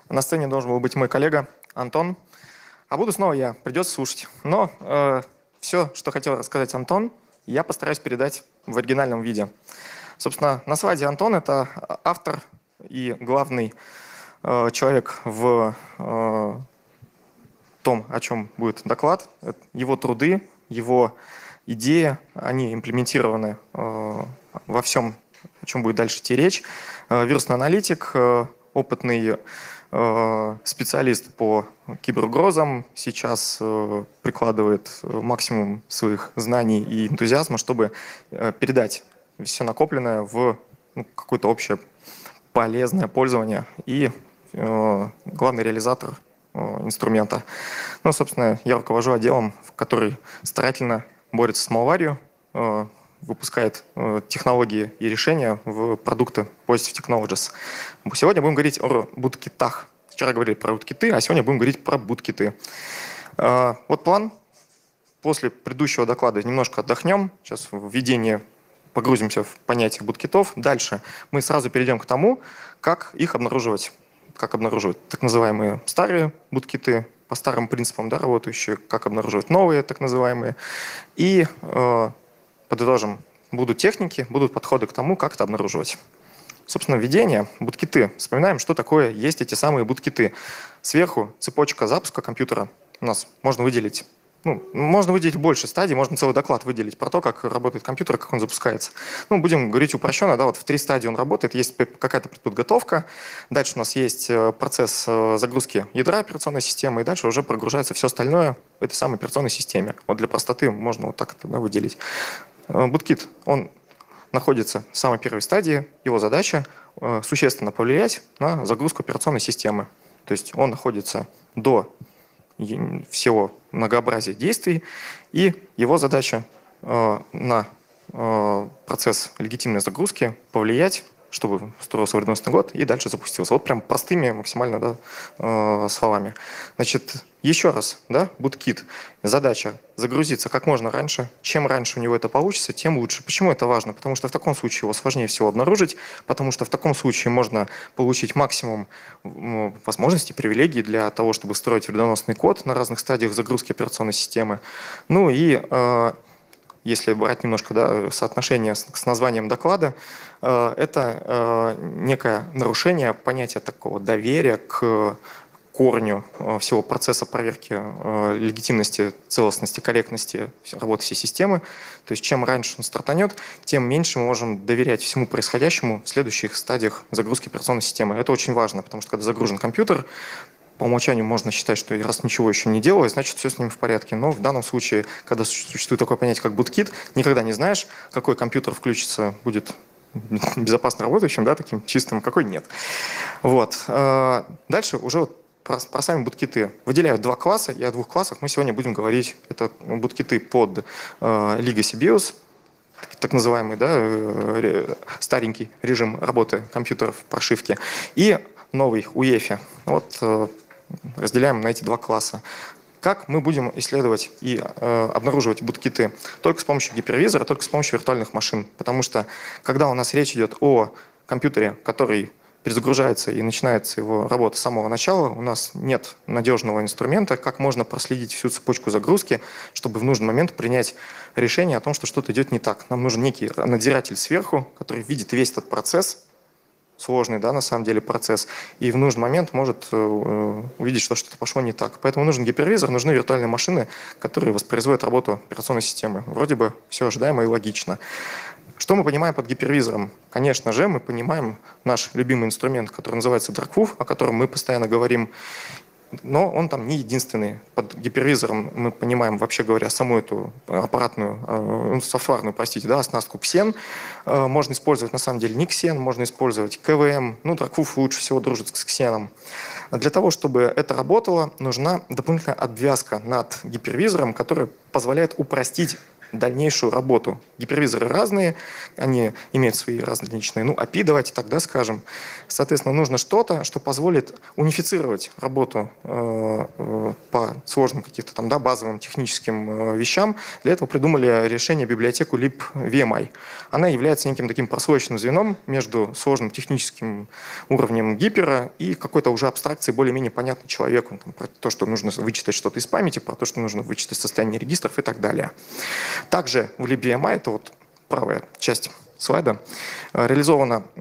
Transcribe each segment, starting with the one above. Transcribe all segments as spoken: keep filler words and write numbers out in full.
На сцене должен был быть мой коллега Антон, а буду снова я, придется слушать. Но э, все, что хотел рассказать Антон, я постараюсь передать в оригинальном виде. Собственно, на слайде Антон — это автор и главный э, человек в э, том, о чем будет доклад. Его труды, его идеи, они имплементированы э, во всем, о чем будет дальше идти речь. Э, вирусный аналитик, э, опытный э, специалист по киберугрозам, сейчас э, прикладывает максимум своих знаний и энтузиазма, чтобы э, передать все накопленное в ну, какое-то общее полезное пользование и э, главный реализатор э, инструмента. Ну, собственно, я руковожу отделом, который старательно борется с малварью, э, выпускает э, технологии и решения в продукты Positive Technologies. Сегодня будем говорить о буткитах. Вчера говорили про буткиты, а сегодня будем говорить про буткиты. Э, вот план. После предыдущего доклада немножко отдохнем. Сейчас введение погрузимся в понятие буткитов. Дальше мы сразу перейдем к тому, как их обнаруживать. Как обнаруживать так называемые старые буткиты, по старым принципам, да, работающие, как обнаруживать новые, так называемые. И э, подытожим, будут техники, будут подходы к тому, как это обнаруживать. Собственно, введение, буткиты. Вспоминаем, что такое есть эти самые буткиты. Сверху цепочка запуска компьютера. У нас можно выделить Ну, можно выделить больше стадий, можно целый доклад выделить про то, как работает компьютер, как он запускается. Ну, будем говорить упрощенно, да, вот в три стадии он работает, есть какая-то предподготовка, дальше у нас есть процесс загрузки ядра операционной системы, и дальше уже прогружается все остальное в этой самой операционной системе. Вот для простоты можно вот так это, да, выделить. Буткит, он находится в самой первой стадии, его задача существенно повлиять на загрузку операционной системы. То есть он находится до всего многообразия действий, и его задача э, на э, процесс легитимной загрузки повлиять, чтобы строился вредоносный код и дальше запустился. Вот прям простыми максимально, да, э, словами. Значит, еще раз, да, буткит. Задача загрузиться как можно раньше. Чем раньше у него это получится, тем лучше. Почему это важно? Потому что в таком случае его сложнее всего обнаружить, потому что в таком случае можно получить максимум возможностей, привилегий для того, чтобы строить вредоносный код на разных стадиях загрузки операционной системы. Ну и э, если брать немножко, да, соотношение с, с названием доклада, э, это э, некое нарушение понятия такого доверия к корню э, всего процесса проверки э, легитимности, целостности, корректности работы всей системы. То есть чем раньше он стартанет, тем меньше мы можем доверять всему происходящему в следующих стадиях загрузки операционной системы. Это очень важно, потому что когда загружен компьютер, по умолчанию можно считать, что раз ничего еще не делалось, значит все с ним в порядке. Но в данном случае, когда существует такое понятие, как буткит, никогда не знаешь, какой компьютер включится, будет безопасно работающим, да, таким чистым, какой нет. Вот. Дальше уже вот про, про сами буткиты. Выделяют два класса, и о двух классах мы сегодня будем говорить. Это буткиты под Legacy биос, так называемый, да, старенький режим работы компьютеров в прошивке, и новый у и и эф и. Вот э, разделяем на эти два класса. Как мы будем исследовать и э, обнаруживать буткиты? Только с помощью гипервизора, только с помощью виртуальных машин. Потому что, когда у нас речь идет о компьютере, который перезагружается и начинается его работа с самого начала, у нас нет надежного инструмента, как можно проследить всю цепочку загрузки, чтобы в нужный момент принять решение о том, что что-то идет не так. Нам нужен некий надзиратель сверху, который видит весь этот процесс, сложный, да, на самом деле процесс, и в нужный момент может э, увидеть, что что-то пошло не так. Поэтому нужен гипервизор, нужны виртуальные машины, которые воспроизводят работу операционной системы. Вроде бы все ожидаемо и логично. Что мы понимаем под гипервизором? Конечно же, мы понимаем наш любимый инструмент, который называется DarkWolf, о котором мы постоянно говорим. Но он там не единственный. Под гипервизором мы понимаем, вообще говоря, саму эту аппаратную, э, софтварную, простите, да, оснастку Xen. Э, можно использовать, на самом деле, не Xen, можно использовать кей ви эм. Ну, DarkWolf лучше всего дружит с Xen. Для того, чтобы это работало, нужна дополнительная обвязка над гипервизором, которая позволяет упростить дальнейшую работу. Гипервизоры разные, они имеют свои различные, ну, эй пи ай, давайте тогда скажем. Соответственно, нужно что-то, что позволит унифицировать работу э, э, по сложным каким-то там, да, базовым техническим э, вещам. Для этого придумали решение библиотеку libvmi. Она является неким таким прослоечным звеном между сложным техническим уровнем гипера и какой-то уже абстракцией более-менее понятной человеку. Там, про то, что нужно вычитать что-то из памяти, про то, что нужно вычитать состояние регистров и так далее. Также в libvmi, это вот правая часть слайда, реализована э,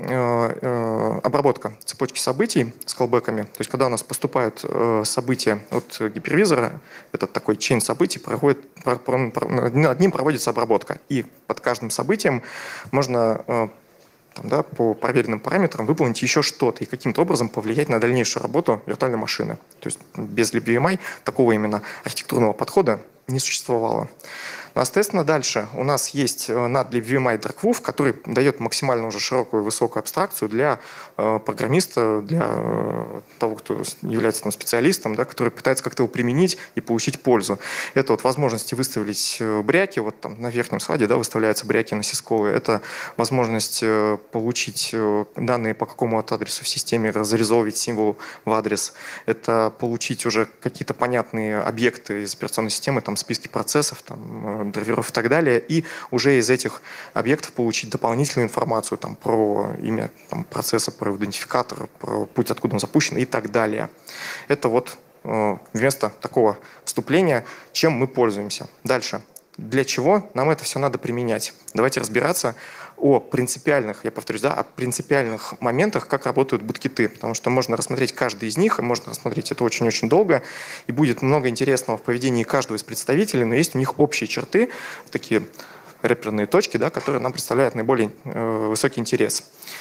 э, обработка цепочки событий с колбеками. То есть, когда у нас поступают э, события от гипервизора, этот такой чейн событий, проходит, про, про, про, над ним проводится обработка. И под каждым событием можно э, там, да, по проверенным параметрам выполнить еще что-то и каким-то образом повлиять на дальнейшую работу виртуальной машины. То есть без libvmi такого именно архитектурного подхода не существовало. Ну, естественно, дальше у нас есть над libvmi Darkwolf, который дает максимально уже широкую высокую абстракцию для э, программиста, для э, того, кто является там, специалистом, да, который пытается как-то его применить и получить пользу. Это вот возможности выставить бряки, вот там на верхнем слайде да, выставляются бряки на сисковые. Это возможность э, получить э, данные по какому-то адресу в системе, зарезолвить символ в адрес. Это получить уже какие-то понятные объекты из операционной системы, там списки процессов, там, драйверов и так далее, и уже из этих объектов получить дополнительную информацию там, про имя там, процесса, про идентификатор, про путь, откуда он запущен и так далее. Это вот э, вместо такого вступления, чем мы пользуемся. Дальше. Для чего нам это все надо применять? Давайте разбираться о принципиальных, я повторюсь, да, о принципиальных моментах, как работают буткиты, потому что можно рассмотреть каждый из них, и можно рассмотреть это очень-очень долго, и будет много интересного в поведении каждого из представителей, но есть у них общие черты, такие реперные точки, да, которые нам представляют наиболее э, высокий интерес.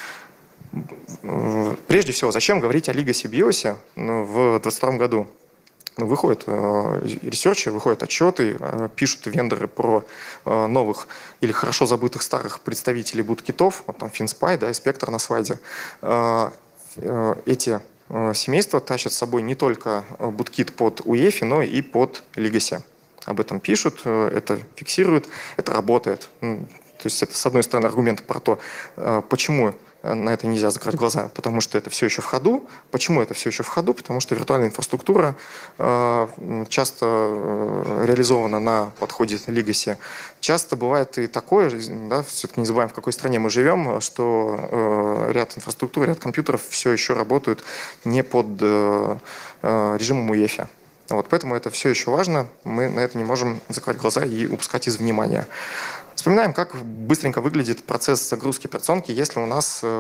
Прежде всего, зачем говорить о Legacy биосе ну, в двадцать втором году? Ну, выходят э, ресерчи, выходят отчеты, э, пишут вендоры про э, новых или хорошо забытых старых представителей буткитов, вот там FinSpy, да, и Spectre на слайде. Э, э, эти э, семейства тащат с собой не только буткит под ю и эф, но и под Legacy. Об этом пишут, э, это фиксируют, это работает. То есть это, с одной стороны, аргумент про то, э, почему на это нельзя закрыть глаза, потому что это все еще в ходу. Почему это все еще в ходу? Потому что виртуальная инфраструктура э, часто э, реализована на подходе Legacy. Часто бывает и такое, да, все-таки не забываем, в какой стране мы живем, что э, ряд инфраструктур, ряд компьютеров все еще работают не под э, э, режимом ю и эф. Вот, поэтому это все еще важно. Мы на это не можем закрыть глаза и упускать из внимания. Вспоминаем, как быстренько выглядит процесс загрузки операционки, если у нас э,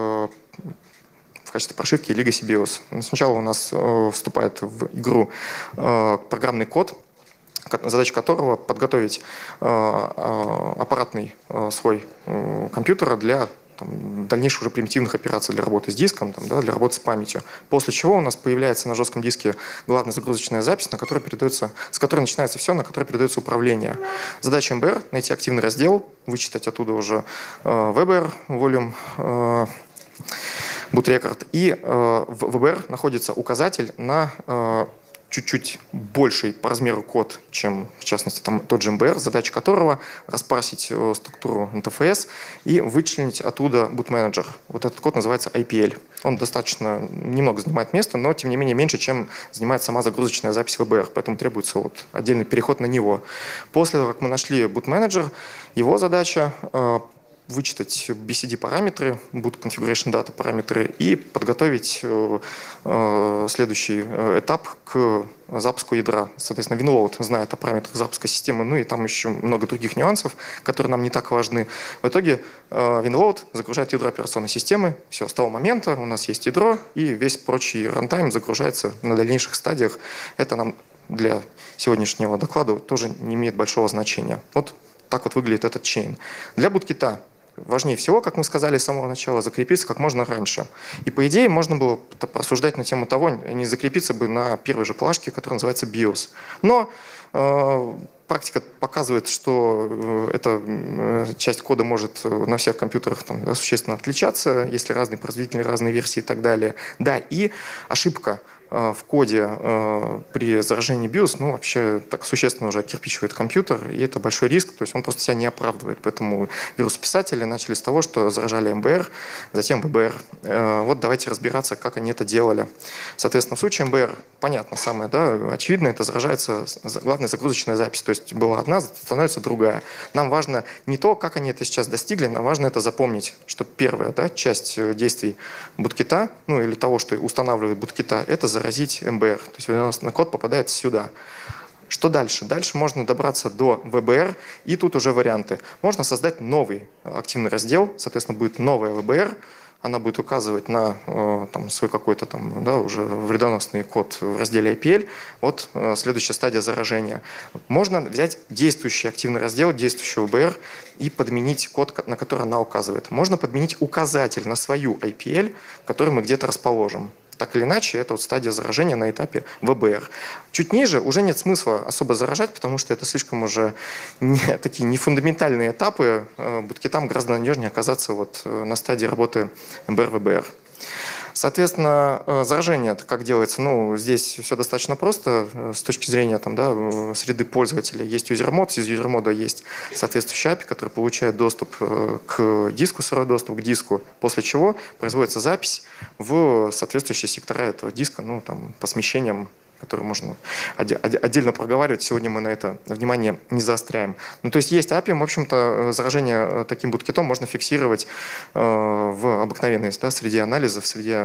в качестве прошивки Legacy биос. Сначала у нас э, вступает в игру э, программный код, задача которого подготовить э, э, аппаратный э, слой э, компьютера для там, дальнейших уже примитивных операций для работы с диском, там, да, для работы с памятью. После чего у нас появляется на жестком диске главная загрузочная запись, на которой передается, с которой начинается все, на которой передается управление. Задача эм бэ эр — найти активный раздел, вычитать оттуда уже э, ви би ар, volume, э, boot record, и э, в ви би ар находится указатель на э, чуть-чуть больший по размеру код, чем, в частности, там, тот же эм бэ эр, задача которого распарсить э, структуру эн тэ эф эс и вычленить оттуда boot manager. Вот этот код называется ай пи эл. Он достаточно немного занимает места, но, тем не менее, меньше, чем занимает сама загрузочная запись ви би ар, поэтому требуется вот отдельный переход на него. После того, как мы нашли boot manager, его задача э, вычитать би си ди-параметры, boot configuration data параметры и подготовить э, э, следующий этап к запуску ядра. Соответственно, WinLoad знает о параметрах запуска системы, ну и там еще много других нюансов, которые нам не так важны. В итоге э, WinLoad загружает ядро операционной системы. Все, с того момента у нас есть ядро, и весь прочий рантайм загружается на дальнейших стадиях. Это нам для сегодняшнего доклада тоже не имеет большого значения. Вот так вот выглядит этот чейн. Для буткита важнее всего, как мы сказали с самого начала, закрепиться как можно раньше. И по идее можно было порассуждать на тему того, не закрепиться бы на первой же плашке, которая называется биос. Но э, практика показывает, что э, эта э, часть кода может на всех компьютерах там, да, существенно отличаться, если разные производители, разные версии и так далее. Да, и ошибка в коде при заражении BIOS, ну, вообще так существенно уже окирпичивает компьютер, и это большой риск, то есть он просто себя не оправдывает. Поэтому вирус-писатели начали с того, что заражали эм бэ эр, затем вэ бэ эр. Вот давайте разбираться, как они это делали. Соответственно, в случае эм бэ эр, понятно самое, да, очевидно, это заражается, главная загрузочная запись, то есть была одна, становится другая. Нам важно не то, как они это сейчас достигли, нам важно это запомнить, что первая, да, часть действий буткита, ну или того, что устанавливает буткита, это заразить эм бэ эр. То есть вредоносный код попадает сюда. Что дальше? Дальше можно добраться до вэ бэ эр, и тут уже варианты. Можно создать новый активный раздел, соответственно, будет новая вэ бэ эр, она будет указывать на там, свой какой-то там, да, уже вредоносный код в разделе ай пи эл. Вот следующая стадия заражения. Можно взять действующий активный раздел, действующий вэ бэ эр и подменить код, на который она указывает. Можно подменить указатель на свою ай пи эл, который мы где-то расположим. Так или иначе, это вот стадия заражения на этапе вэ бэ эр. Чуть ниже уже нет смысла особо заражать, потому что это слишком уже не, такие нефундаментальные этапы. Буткитам гораздо надежнее оказаться вот на стадии работы эм бэ эр вэ бэ эр. Соответственно, заражение это как делается? Ну, здесь все достаточно просто с точки зрения там, да, среды пользователя. Есть юзермод, из юзермода есть соответствующий эй пи ай, который получает доступ к диску, сырой доступ к диску, после чего производится запись в соответствующие сектора этого диска, ну, там, по смещениям, которые можно отдельно проговаривать. Сегодня мы на это внимание не заостряем. Ну, то есть есть эй пи ай, в общем-то, заражение таким буткитом можно фиксировать э, в обыкновенной, да, среде анализа, в среде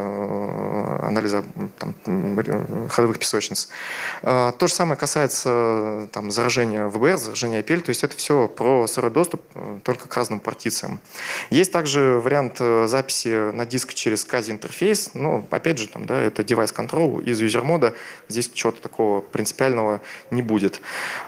э, анализа там, ходовых песочниц. Э, то же самое касается там, заражения вэ бэ эр, заражения ай пи эл, то есть это все про сырой доступ, только к разным партициям. Есть также вариант записи на диск через кази-интерфейс, ну, опять же, там, да, это device control из юзер-мода, здесь чего-то такого принципиального не будет.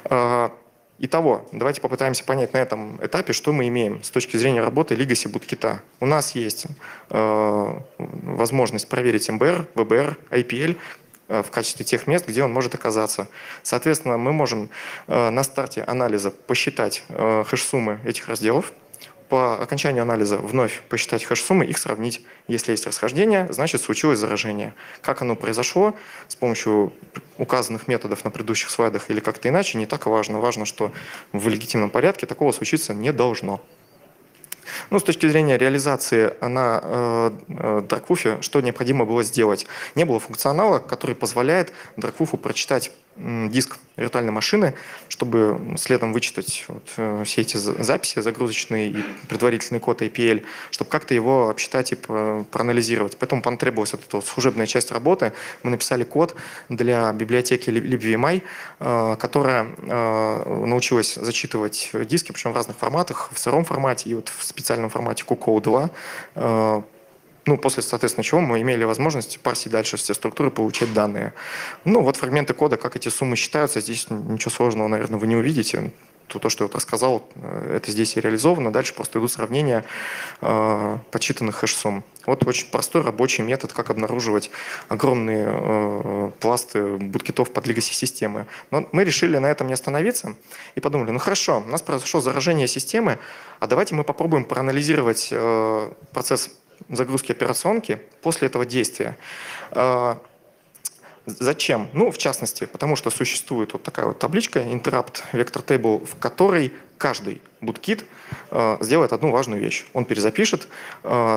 Итого, давайте попытаемся понять на этом этапе, что мы имеем с точки зрения работы Legacy буткита. У нас есть э, возможность проверить эм бэ эр, вэ бэ эр, ай пи эл э, в качестве тех мест, где он может оказаться. Соответственно, мы можем э, на старте анализа посчитать э, хэш-суммы этих разделов, по окончанию анализа вновь посчитать хэш-суммы, их сравнить. Если есть расхождение, значит случилось заражение. Как оно произошло, с помощью указанных методов на предыдущих слайдах или как-то иначе, не так важно. Важно, что в легитимном порядке такого случиться не должно. Ну, с точки зрения реализации на э, Darkwolf, что необходимо было сделать? Не было функционала, который позволяет Darkwolf прочитать м, диск виртуальной машины, чтобы следом вычитать вот, э, все эти записи загрузочные и предварительный код ай пи эл, чтобы как-то его обсчитать и проанализировать. Поэтому потребовалась вот эта вот служебная часть работы. Мы написали код для библиотеки libvmi, э, которая э, научилась зачитывать диски, причем в разных форматах, в сыром формате и вот в специальном формате кукоу два. Ну, после, соответственно, чего мы имели возможность парсить дальше все структуры, получать данные. Ну, вот фрагменты кода, как эти суммы считаются, здесь ничего сложного, наверное, вы не увидите. То, то что я вот рассказал, это здесь и реализовано. Дальше просто идут сравнения э, подсчитанных хэш-сумм. Вот очень простой рабочий метод, как обнаруживать огромные э, пласты буткитов под legacy-системы. Но мы решили на этом не остановиться и подумали, ну хорошо, у нас произошло заражение системы, а давайте мы попробуем проанализировать э, процесс загрузки операционки после этого действия. Зачем? Ну, в частности, потому что существует вот такая вот табличка Interrupt Vector Table, в которой каждый буткит сделает одну важную вещь. Он перезапишет по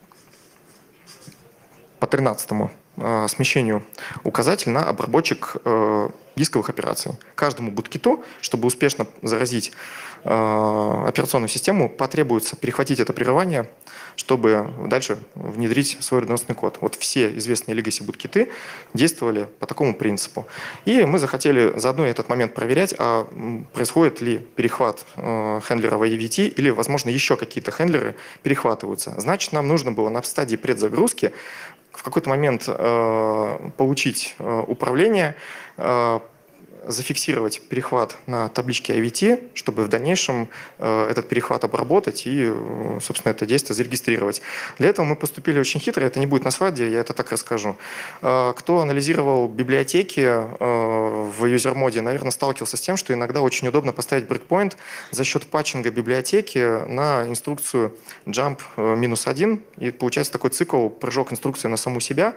тринадцатому смещению указатель на обработчик дисковых операций. Каждому буткиту, чтобы успешно заразить операционную систему, потребуется перехватить это прерывание, чтобы дальше внедрить свой вредоносный код. Вот все известные legacy буткиты действовали по такому принципу. И мы захотели заодно этот момент проверять, а происходит ли перехват хендлера в ай ви ти или, возможно, еще какие-то хендлеры перехватываются. Значит, нам нужно было на стадии предзагрузки в какой-то момент э, получить э, управление, э, зафиксировать перехват на табличке ай ви ти, чтобы в дальнейшем э, этот перехват обработать и, э, собственно, это действие зарегистрировать. Для этого мы поступили очень хитро, это не будет на слайде, я это так расскажу. Э, кто анализировал библиотеки э, в юзер-моде, наверное, сталкивался с тем, что иногда очень удобно поставить брейкпоинт за счет патчинга библиотеки на инструкцию jump минус один, и получается такой цикл, прыжок инструкции на саму себя.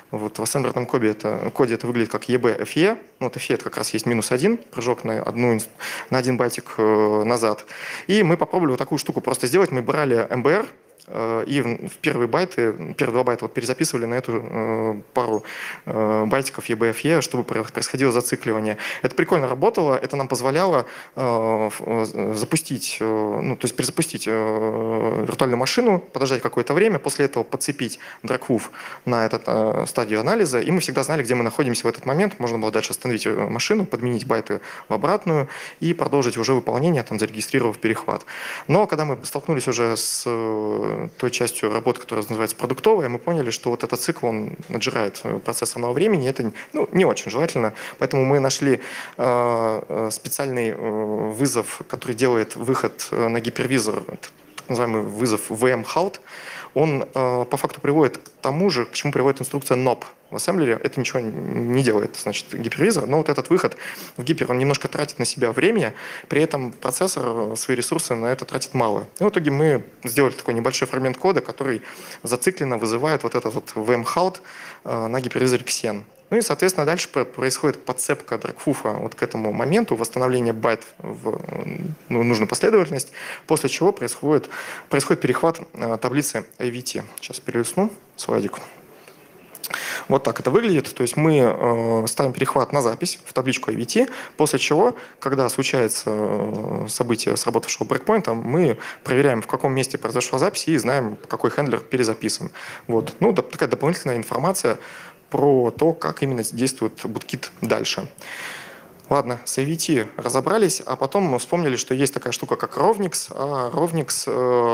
Вот в ассемблерном коде это, коде это выглядит как и би эф и. Ну, вот эф и это как раз есть минус один, прыжок на, одну, на один байтик э, назад. И мы попробовали вот такую штуку просто сделать. Мы брали эм бэ эр, и в первые байты, первые два байта вот перезаписывали на эту э, пару э, байтиков и би эф и, чтобы происходило зацикливание. Это прикольно работало, это нам позволяло э, запустить, э, ну, то есть перезапустить э, виртуальную машину, подождать какое-то время, после этого подцепить драгвуф на эту э, стадию анализа, и мы всегда знали, где мы находимся в этот момент. Можно было дальше остановить машину, подменить байты в обратную и продолжить уже выполнение, там, зарегистрировав перехват. Но когда мы столкнулись уже с той частью работы, которая называется продуктовая, мы поняли, что вот этот цикл, он отжирает процессорного времени, и это ну, не очень желательно. Поэтому мы нашли э, специальный э, вызов, который делает выход на гипервизор, так называемый вызов ви эм halt. Он э, по факту приводит к тому же, к чему приводит инструкция ноп. В ассемблере это ничего не делает, значит, гипервизор, но вот этот выход в гипер, он немножко тратит на себя время, при этом процессор свои ресурсы на это тратит мало. И в итоге мы сделали такой небольшой фрагмент кода, который зацикленно вызывает вот этот вот ви эм halt э, на гипервизоре Xen. Ну и, соответственно, дальше происходит подцепка драгвуфа вот к этому моменту, восстановление байт в ну, нужную последовательность, после чего происходит, происходит перехват э, таблицы эй ви ти. Сейчас перелистну слайдик. Вот так это выглядит. То есть мы э, ставим перехват на запись в табличку эй ви ти, после чего, когда случается событие сработавшего брейкпоинта, мы проверяем, в каком месте произошла запись, и знаем, какой хендлер перезаписан. Вот. Ну, такая дополнительная информация про то, как именно действует буткит дальше. Ладно, с эй ви ти разобрались, а потом мы вспомнили, что есть такая штука, как ровникс. А ровникс э,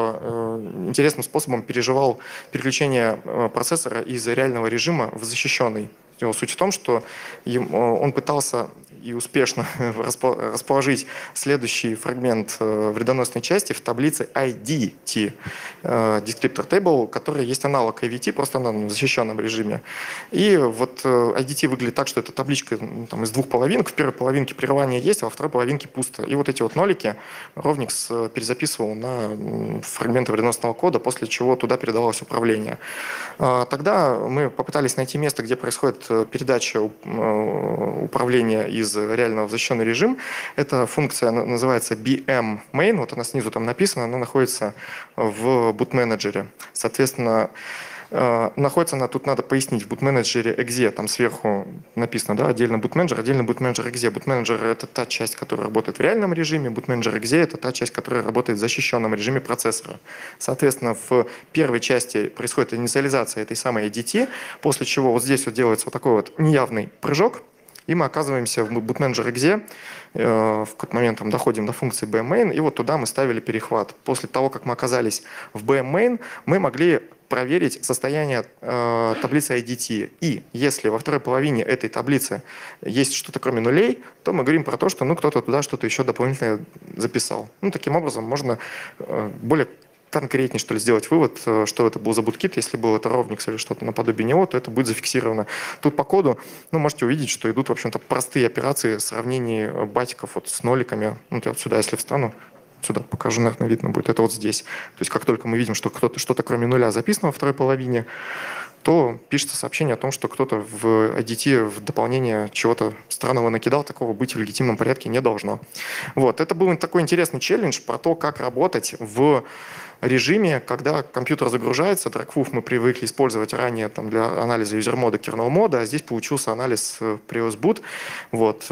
э, интересным способом переживал переключение э, процессора из реального режима в защищенный. Суть в том, что он пытался и успешно расположить следующий фрагмент вредоносной части в таблице ай ди ти, descriptor table, который есть аналог эй ви ти, просто она в защищенном режиме. И вот ай ди ти выглядит так, что это табличка там, из двух половинок. В первой половинке прерывание есть, а во второй половинке пусто. И вот эти вот нолики ровникс перезаписывал на фрагменты вредоносного кода, после чего туда передавалось управление. Тогда мы попытались найти место, где происходит передача управления из реального в защищенный режим. Эта функция называется би эм main, вот она снизу там написана, она находится в boot-менеджере. Соответственно, находится она, тут надо пояснить, в boot-менеджере exe, там сверху написано, да, отдельно boot-менеджер, отдельно boot-менеджер exe. Boot-менеджер — это та часть, которая работает в реальном режиме, boot-менеджер exe — это та часть, которая работает в защищенном режиме процессора. Соответственно, в первой части происходит инициализация этой самой эй ди ти, после чего вот здесь вот делается вот такой вот неявный прыжок, и мы оказываемся в boot-менеджер exe, в какой-то момент там, доходим до функции би эм main, и вот туда мы ставили перехват. После того, как мы оказались в би эм main, мы могли проверить состояние э, таблицы ай ди ти. И если во второй половине этой таблицы есть что-то кроме нулей, то мы говорим про то, что ну, кто-то туда что-то еще дополнительное записал. Ну, таким образом можно э, более конкретнее, что ли, сделать вывод, что это был за буткит. Если был это ровникс или что-то наподобие него, то это будет зафиксировано. Тут по коду, ну, можете увидеть, что идут, в общем-то, простые операции сравнения байтиков вот с ноликами. Ну, я вот сюда, если встану, сюда покажу, наверное, видно будет. Это вот здесь. То есть как только мы видим, что кто-то что-то кроме нуля записано во второй половине, то пишется сообщение о том, что кто-то в ай ди ти в дополнение чего-то странного накидал. Такого быть в легитимном порядке не должно. Вот. Это был такой интересный челлендж про то, как работать в режиме, когда компьютер загружается. драгвуф мы привыкли использовать ранее там, для анализа юзер-мода, кернел-мода, а здесь получился анализ previous boot. Вот.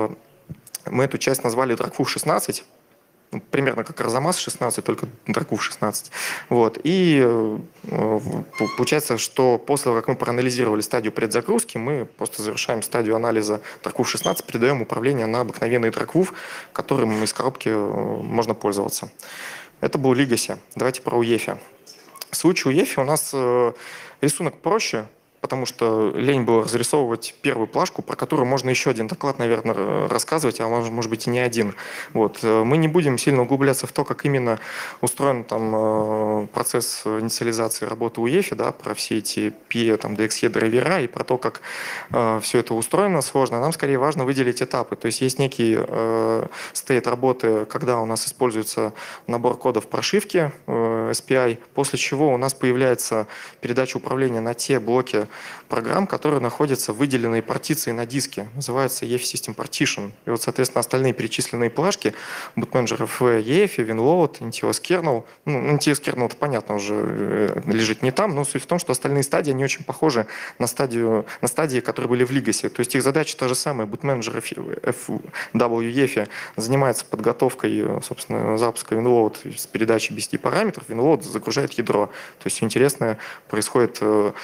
Мы эту часть назвали драгвуф шестнадцать. Примерно как Арзамас шестнадцать, только драгвуф шестнадцать. Вот. И э, получается, что после того, как мы проанализировали стадию предзагрузки, мы просто завершаем стадию анализа драгвуф шестнадцать, передаем управление на обыкновенный драгвуф, которым из коробки можно пользоваться. Это был Legacy. Давайте про ю и эф. В случае ю и эф у нас э, рисунок проще, потому что лень было разрисовывать первую плашку, про которую можно еще один доклад, наверное, рассказывать, а может, может быть и не один. Вот. Мы не будем сильно углубляться в то, как именно устроен там процесс инициализации работы ю и эф, да, про все эти пи, там, ди экс и драйвера и про то, как э, все это устроено сложно. Нам скорее важно выделить этапы. То есть есть некий э, стейт работы, когда у нас используется набор кодов прошивки, э, эс пи ай, после чего у нас появляется передача управления на те блоки программ, которые находятся в выделенной партиции на диске. Называется и эф и System Partition. И вот, соответственно, остальные перечисленные плашки, boot manager эф и эф, WinLoad, эн ти эс kernel. Ну, эн ти эс kernel, это понятно, уже лежит не там, но суть в том, что остальные стадии, они очень похожи на, стадию, на стадии, которые были в Legacy. То есть их задача та же самая. Boot manager эф дабл ю и эф занимается подготовкой, собственно, запуска WinLoad с передачей би си ди параметров. WinLoad загружает ядро. То есть все интересное происходит,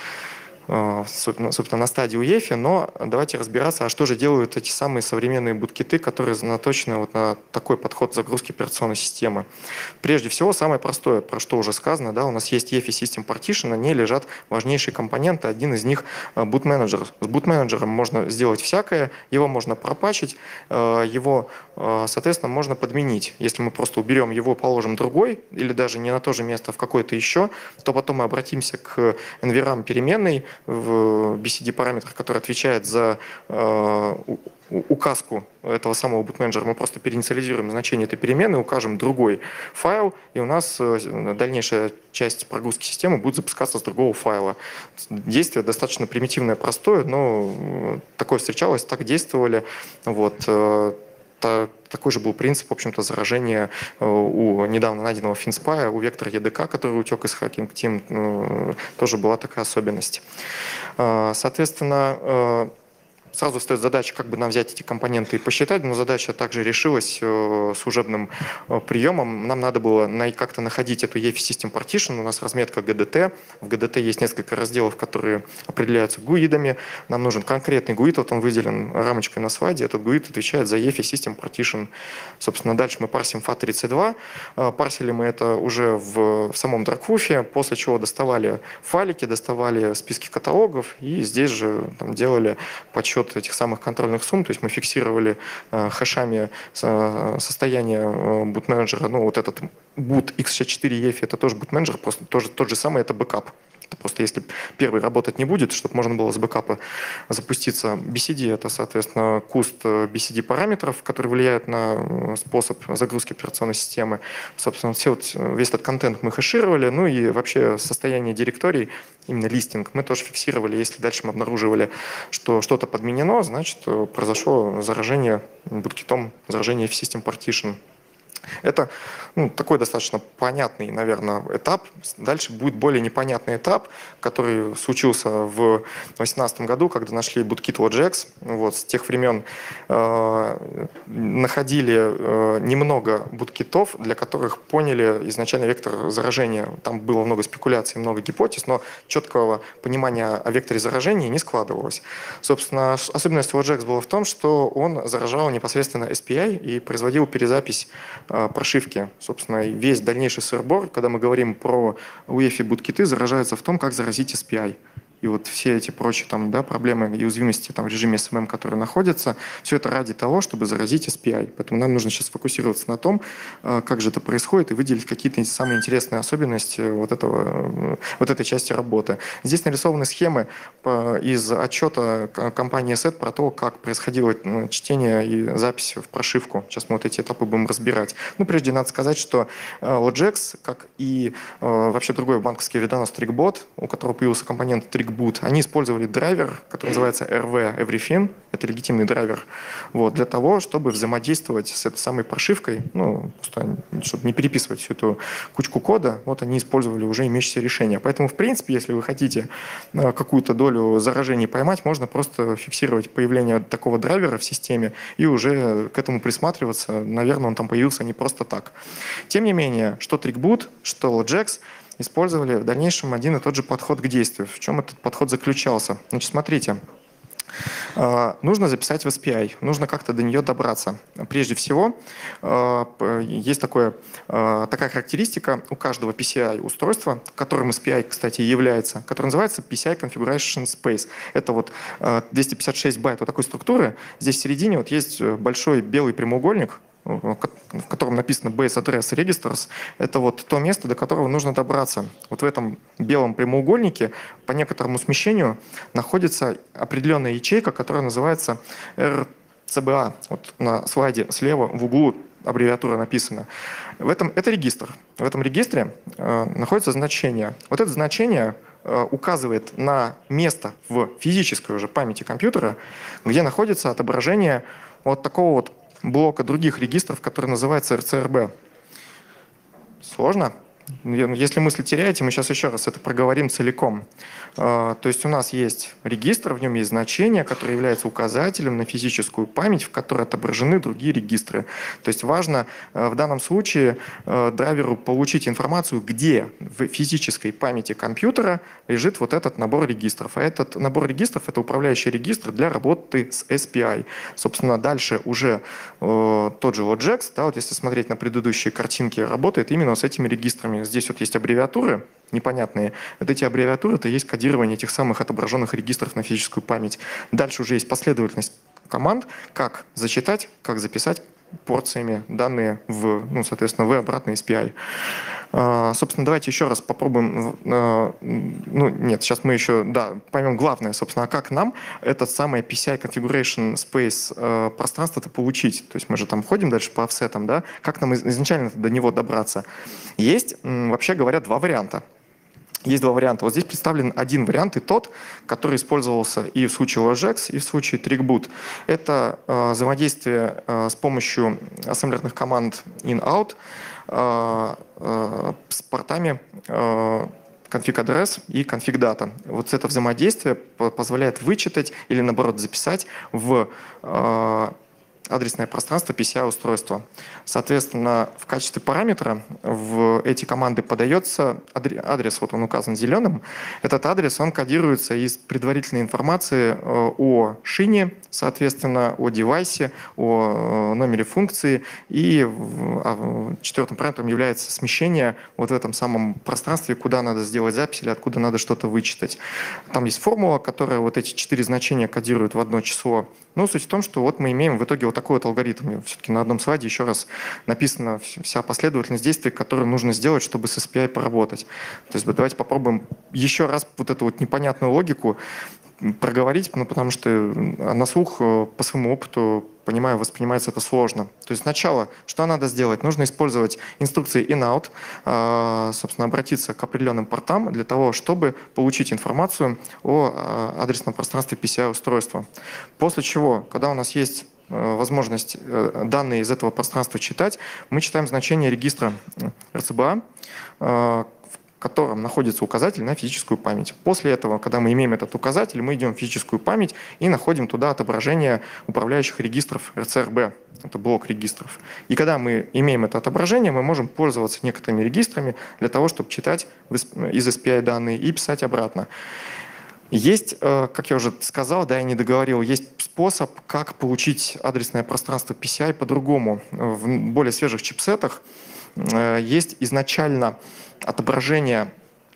собственно, на стадии ю и эф, но давайте разбираться, а что же делают эти самые современные буткиты, которые заточены вот на такой подход загрузки операционной системы. Прежде всего, самое простое, про что уже сказано, да, у нас есть и эф и System Partition, на ней лежат важнейшие компоненты, один из них boot manager. С boot manager можно сделать всякое, его можно пропачить, его, соответственно, можно подменить. Если мы просто уберем его, положим другой, или даже не на то же место, а в какое-то еще, то потом мы обратимся к environment переменной, в би си ди параметрах, который отвечает за э, указку этого самого boot manager, мы просто переинициализируем значение этой перемены, укажем другой файл, и у нас дальнейшая часть прогрузки системы будет запускаться с другого файла. Действие достаточно примитивное, простое, но такое встречалось, так действовали. Вот. Такой же был принцип, в общем-то, заражения у недавно найденного FinSpy, у вектора и ди кей, который утек из Hacking Team, тоже была такая особенность. Соответственно, сразу стоит задача, как бы нам взять эти компоненты и посчитать, но задача также решилась служебным приемом. Нам надо было как-то находить эту и эф и System Partition. У нас разметка джи ди ти. В джи ди ти есть несколько разделов, которые определяются гуидами. Нам нужен конкретный гуид, вот он выделен рамочкой на слайде. Этот гуид отвечает за и эф и System Partition. Собственно, дальше мы парсим эф эй тридцать два. Парсили мы это уже в, в самом Darkwolf, после чего доставали файлики, доставали списки каталогов и здесь же там, делали подсчет этих самых контрольных сумм, то есть мы фиксировали э, хэшами э, состояние э, boot менеджера, ну вот этот boot икс шестьдесят четыре и эф, это тоже boot менеджер, просто тоже тот же самый, это бэкап. Это просто если первый работать не будет, чтобы можно было с бэкапа запуститься. би си ди это, соответственно, куст би си ди параметров, который влияет на способ загрузки операционной системы. Собственно, все вот, весь этот контент мы хэшировали, ну и вообще состояние директорий, именно листинг, мы тоже фиксировали. Если дальше мы обнаруживали, что что-то подменено, значит, произошло заражение буткитом, заражение в System Partition. Это ну, такой достаточно понятный, наверное, этап. Дальше будет более непонятный этап, который случился в две тысячи восемнадцатом году, когда нашли буткит Logix. Вот, с тех времен э, находили э, немного буткитов, для которых поняли изначально вектор заражения. Там было много спекуляций, много гипотез, но четкого понимания о векторе заражения не складывалось. Собственно, особенность Logix была в том, что он заражал непосредственно эс пи ай и производил перезапись прошивки. Собственно, весь дальнейший сырбор, когда мы говорим про ю и эф и буткиты, заражается в том, как заразить эс пи ай. И вот все эти прочие там, да, проблемы и уязвимости там, в режиме эс эм эм, которые находятся, все это ради того, чтобы заразить эс пи ай. Поэтому нам нужно сейчас сфокусироваться на том, как же это происходит, и выделить какие-то самые интересные особенности вот, этого, вот этой части работы. Здесь нарисованы схемы из отчета компании сет про то, как происходило чтение и запись в прошивку. Сейчас мы вот эти этапы будем разбирать. Ну, прежде надо сказать, что Logix, как и вообще другой банковский видонос TrickBot, у которого появился компонент TrickBot, они использовали драйвер, который называется эр ви Everything, это легитимный драйвер, вот, для того, чтобы взаимодействовать с этой самой прошивкой, ну, просто, чтобы не переписывать всю эту кучку кода, вот они использовали уже имеющиеся решения. Поэтому, в принципе, если вы хотите какую-то долю заражений поймать, можно просто фиксировать появление такого драйвера в системе и уже к этому присматриваться. Наверное, он там появился не просто так. Тем не менее, что TrickBot, что Logix использовали в дальнейшем один и тот же подход к действию. В чем этот подход заключался? Значит, смотрите, нужно записать в эс пи ай, нужно как-то до нее добраться. Прежде всего, есть такое, такая характеристика у каждого пи си ай-устройства, которым эс пи ай, кстати, является, которое называется пи си ай Configuration Space. Это вот двести пятьдесят шесть байт вот такой структуры. Здесь в середине вот есть большой белый прямоугольник, в котором написано Base Address Registers, это вот то место, до которого нужно добраться. Вот в этом белом прямоугольнике по некоторому смещению находится определенная ячейка, которая называется эр си би эй. Вот на слайде слева в углу аббревиатура написана. В этом, это регистр. В этом регистре э, находится значение. Вот это значение указывает на место в физической уже памяти компьютера, где находится отображение вот такого вот блока других регистров, который называется эр си эр би. Сложно? Если мысли теряете, мы сейчас еще раз это проговорим целиком. То есть у нас есть регистр, в нем есть значение, которое является указателем на физическую память, в которой отображены другие регистры. То есть важно в данном случае драйверу получить информацию, где в физической памяти компьютера лежит вот этот набор регистров. А этот набор регистров – это управляющий регистр для работы с эс пи ай. Собственно, дальше уже э, тот же Logix, да, вот если смотреть на предыдущие картинки, работает именно с этими регистрами. Здесь вот есть аббревиатуры непонятные. Вот эти аббревиатуры – это есть кодирование этих самых отображенных регистров на физическую память. Дальше уже есть последовательность команд, как зачитать, как записать порциями данные в, ну, соответственно, в обратно эс пи ай. Uh, собственно, давайте еще раз попробуем, uh, ну, нет, сейчас мы еще, да, поймем главное, собственно, а как нам это самое пи си ай Configuration Space uh, пространство-то получить? То есть мы же там ходим дальше по офсетам, да? Как нам изначально до него добраться? Есть, вообще говоря, два варианта. Есть два варианта. Вот здесь представлен один вариант, и тот, который использовался и в случае Logix, и в случае TrickBoot. Это э, взаимодействие э, с помощью ассемблерных команд in-out э, э, с портами э, config-address и config-data. Вот это взаимодействие позволяет вычитать или, наоборот, записать в э, адресное пространство пи си ай-устройства. Соответственно, в качестве параметра в эти команды подается адрес, вот он указан зеленым. Этот адрес, он кодируется из предварительной информации о шине, соответственно, о девайсе, о номере функции. И четвертым параметром является смещение вот в этом самом пространстве, куда надо сделать запись или откуда надо что-то вычитать. Там есть формула, которая вот эти четыре значения кодирует в одно число. Но суть в том, что вот мы имеем в итоге вот такой вот алгоритм. Все-таки на одном слайде еще раз написана вся последовательность действий, которые нужно сделать, чтобы с эс пи ай поработать. То есть давайте попробуем еще раз вот эту вот непонятную логику проговорить, ну, потому что на слух по своему опыту, понимаю, воспринимается это сложно. То есть сначала, что надо сделать? Нужно использовать инструкции in-out, собственно, обратиться к определенным портам для того, чтобы получить информацию о адресном пространстве пи си ай-устройства. После чего, когда у нас есть возможность данные из этого пространства читать, мы читаем значение регистра эр си би эй, в котором находится указатель на физическую память. После этого, когда мы имеем этот указатель, мы идем в физическую память и находим туда отображение управляющих регистров эр си эр би. Это блок регистров. И когда мы имеем это отображение, мы можем пользоваться некоторыми регистрами для того, чтобы читать из эс пи ай данные и писать обратно. Есть, как я уже сказал, да, я не договорил, есть способ, как получить адресное пространство пи си ай по-другому. В более свежих чипсетах есть изначально отображение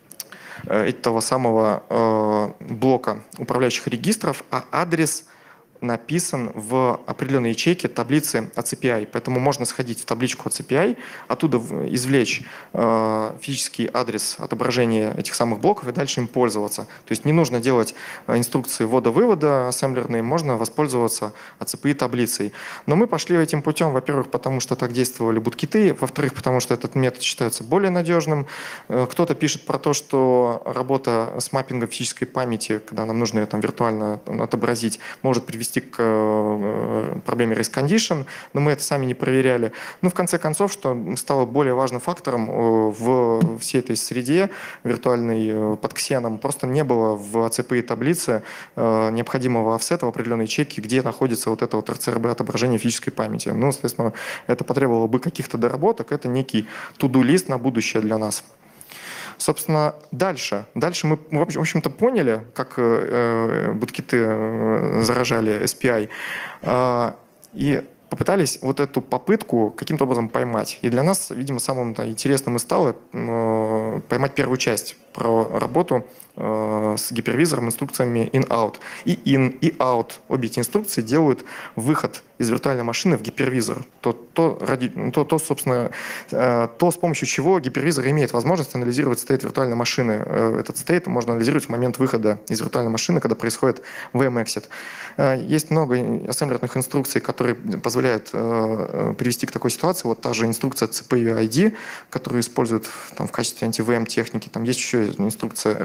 этого самого блока управляющих регистров, а адрес написан в определенной ячейке таблицы о си пи ай. Поэтому можно сходить в табличку о си пи ай, оттуда извлечь э, физический адрес отображения этих самых блоков и дальше им пользоваться. То есть не нужно делать инструкции ввода-вывода ассемблерные, можно воспользоваться о си пи ай-таблицей. Но мы пошли этим путем, во-первых, потому что так действовали буткиты, во-вторых, потому что этот метод считается более надежным. Кто-то пишет про то, что работа с маппингом физической памяти, когда нам нужно ее там виртуально отобразить, может привести к проблеме race condition, но мы это сами не проверяли. Ну, в конце концов, что стало более важным фактором в всей этой среде виртуальной под ксеном, просто не было в о си пи ай-таблице необходимого офсета в определенной ячейке, где находится вот это вот эр си эр би отображение физической памяти. Ну, соответственно, это потребовало бы каких-то доработок, это некий to-do-лист на будущее для нас. Собственно, дальше. Дальше мы, в общем-то, поняли, как э, буткиты э, заражали эс пи ай, э, и попытались вот эту попытку каким-то образом поймать. И для нас, видимо, самым интересным и стало э, поймать первую часть про работу э, с гипервизором, инструкциями in-out. И in, и out. Обе эти инструкции делают выход из виртуальной машины в гипервизор. То, то, ради, то, то собственно, э, то, с помощью чего гипервизор имеет возможность анализировать стейт виртуальной машины. Э, этот стейт можно анализировать в момент выхода из виртуальной машины, когда происходит ви эм-exit. Э, есть много ассемблерных инструкций, которые позволяют э, привести к такой ситуации. Вот та же инструкция си пи ю ай ди, которую используют там, в качестве анти-ви эм техники. Там есть еще инструкция эр ди ти эс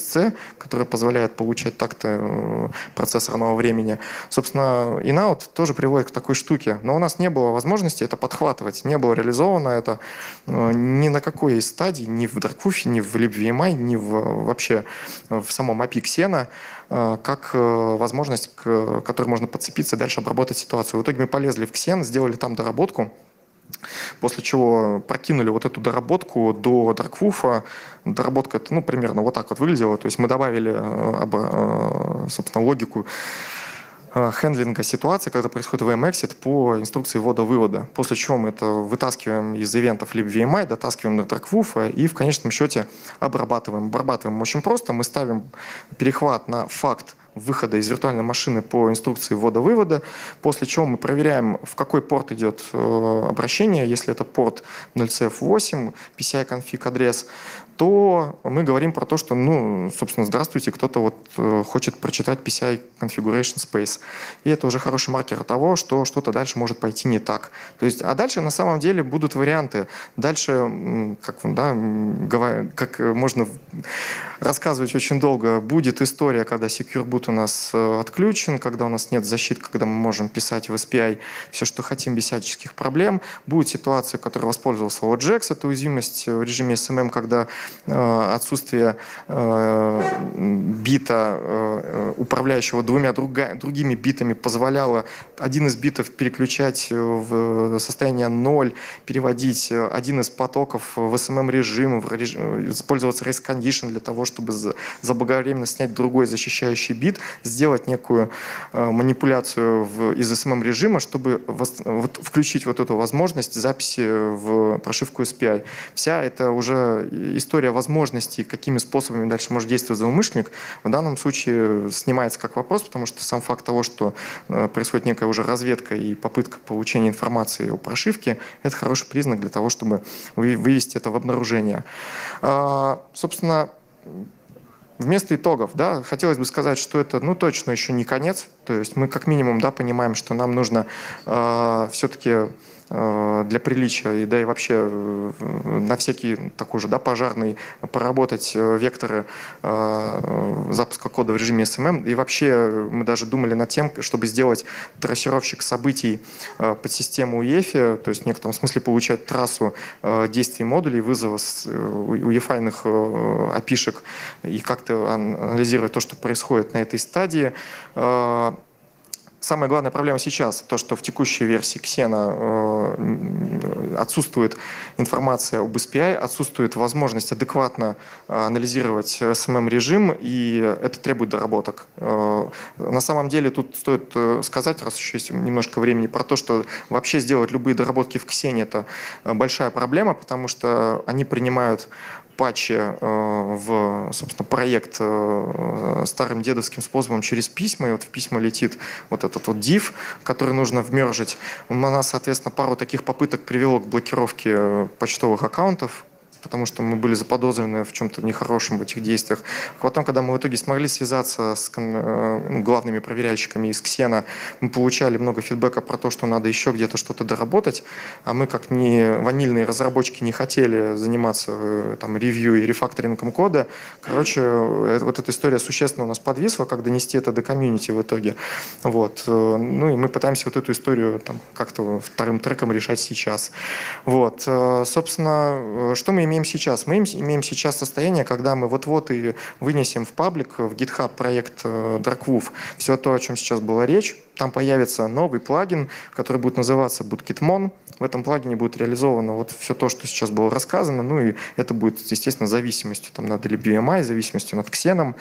си, который позволяет получать такты процессорного времени. Собственно, in-out тоже приводит к такой штуке. Но у нас не было возможности это подхватывать. Не было реализовано это ни на какой из стадий, ни в Darkwoof, ни в libvmi, ни в, вообще в самом эй пи ай Xena, как возможность, к которой можно подцепиться и дальше обработать ситуацию. В итоге мы полезли в Xen, сделали там доработку, после чего прокинули вот эту доработку до Darkwoof. Доработка, это, ну, примерно вот так вот выглядела. То есть мы добавили, собственно, логику хендлинга ситуации, когда происходит ви эм-exit по инструкции ввода-вывода. После чего мы это вытаскиваем из ивентов libvmi, дотаскиваем на Darkwoof и в конечном счете обрабатываем. Обрабатываем очень просто. Мы ставим перехват на факт выхода из виртуальной машины по инструкции ввода-вывода, после чего мы проверяем, в какой порт идет э, обращение. Если это порт ноль си эф восемь, пи си ай-конфиг адрес, то мы говорим про то, что, ну, собственно, здравствуйте, кто-то вот э, хочет прочитать пи си ай Configuration Space. И это уже хороший маркер того, что что-то дальше может пойти не так. То есть, а дальше на самом деле будут варианты. Дальше, как, да, как можно рассказывать очень долго, будет история, когда Secure Boot у нас отключен, когда у нас нет защиты, когда мы можем писать в эс пи ай все, что хотим, без всяческих проблем. Будет ситуация, которой воспользовался Logix, это уязвимость в режиме эс эм эм, когда э, отсутствие э, бита, э, управляющего двумя друга, другими битами, позволяло один из битов переключать в состояние ноль, переводить один из потоков в эс эм эм-режим, в режим, использоваться race condition для того, чтобы заблаговременно снять другой защищающий бит, сделать некую э, манипуляцию в, из эс эм эм-режима, чтобы вос, вот, включить вот эту возможность записи в прошивку эс пи ай. Вся это уже история возможностей, какими способами дальше может действовать злоумышленник, в данном случае снимается как вопрос, потому что сам факт того, что э, происходит некая уже разведка и попытка получения информации о прошивке, это хороший признак для того, чтобы вы, вывести это в обнаружение. А, собственно, вместо итогов, да, хотелось бы сказать, что это, ну, точно еще не конец. То есть мы как минимум, да, понимаем, что нам нужно э, все-таки э, для приличия и да и вообще э, на всякий такой же, да, пожарный поработать э, векторы э, запуска кода в режиме эс эм эм. И вообще мы даже думали над тем, чтобы сделать трассировщик событий э, под систему и эф и, то есть в некотором смысле получать трассу э, действий модулей, вызова с, э, ю эф ай-ных э, эй пи ай-шек и как-то анализировать то, что происходит на этой стадии. Э, Самая главная проблема сейчас, то, что в текущей версии Xena э, отсутствует информация об эс пи ай, отсутствует возможность адекватно э, анализировать эс эм эм-режим, и это требует доработок. Э, на самом деле тут стоит э, сказать, раз еще есть немножко времени, про то, что вообще сделать любые доработки в Xena — это большая проблема, потому что они принимают патчи э, в, собственно, проект э, старым дедовским способом через письма, и вот в письма летит вот этот вот div, который нужно вмержить. У нас, соответственно, пару таких попыток привело к блокировке почтовых аккаунтов, потому что мы были заподозрены в чем-то нехорошем в этих действиях. А потом, когда мы в итоге смогли связаться с э, главными проверяльщиками из Xena, мы получали много фидбэка про то, что надо еще где-то что-то доработать, а мы, как не ванильные разработчики, не хотели заниматься э, там ревью и рефакторингом кода. Короче, э, вот эта история существенно у нас подвисла, как донести это до комьюнити в итоге. Вот. Ну и мы пытаемся вот эту историю там как-то вторым треком решать сейчас. Вот. Собственно, что мы имеем сейчас? Мы имеем сейчас состояние, когда мы вот-вот и вынесем в паблик, в GitHub проект Darkwoof все то, о чем сейчас была речь. Там появится новый плагин, который будет называться bootkitmon. В этом плагине будет реализовано вот все то, что сейчас было рассказано. Ну и это будет, естественно, зависимостью там, над libvmi, зависимостью над Xenon.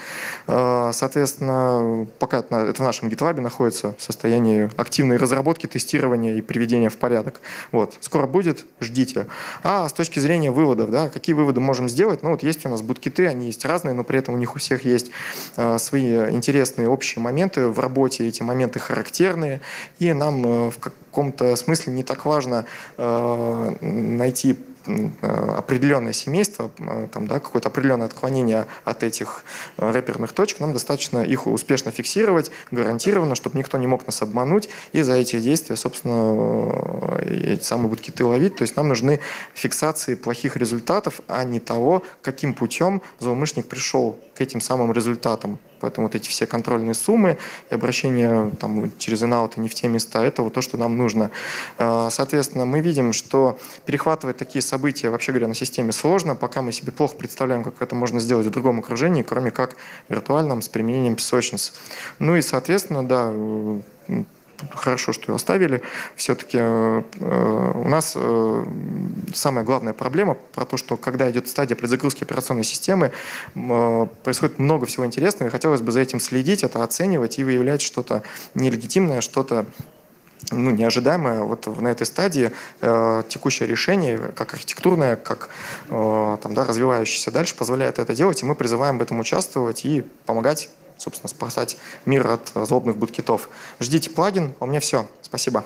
Соответственно, пока это в нашем GitLab находится в состоянии активной разработки, тестирования и приведения в порядок. Вот. Скоро будет, ждите. А с точки зрения выводов, да, какие выводы можем сделать? Ну вот есть у нас буткиты, они есть разные, но при этом у них у всех есть свои интересные общие моменты в работе, эти моменты характерные, и нам в каком-то смысле не так важно э, найти определенное семейство, там, да, какое-то определенное отклонение от этих рэперных точек, нам достаточно их успешно фиксировать, гарантированно, чтобы никто не мог нас обмануть, и за эти действия, собственно, эти самые буткиты ловить. То есть нам нужны фиксации плохих результатов, а не того, каким путем злоумышленник пришел к этим самым результатам. Поэтому вот эти все контрольные суммы и обращение там, через инауты не в те места, это вот то, что нам нужно. Соответственно, мы видим, что перехватывать такие события, вообще говоря, на системе сложно, пока мы себе плохо представляем, как это можно сделать в другом окружении, кроме как виртуальном с применением песочниц. Ну и, соответственно, да, хорошо, что ее оставили. Все-таки э, у нас э, самая главная проблема про то, что когда идет стадия предзагрузки операционной системы, э, происходит много всего интересного, и хотелось бы за этим следить, это оценивать и выявлять что-то нелегитимное, что-то ну, неожидаемое. Вот на этой стадии э, текущее решение, как архитектурное, как э, там, да, развивающееся дальше, позволяет это делать, и мы призываем в этом участвовать и помогать, собственно, спасать мир от злобных буткитов. Ждите плагин. У меня все. Спасибо.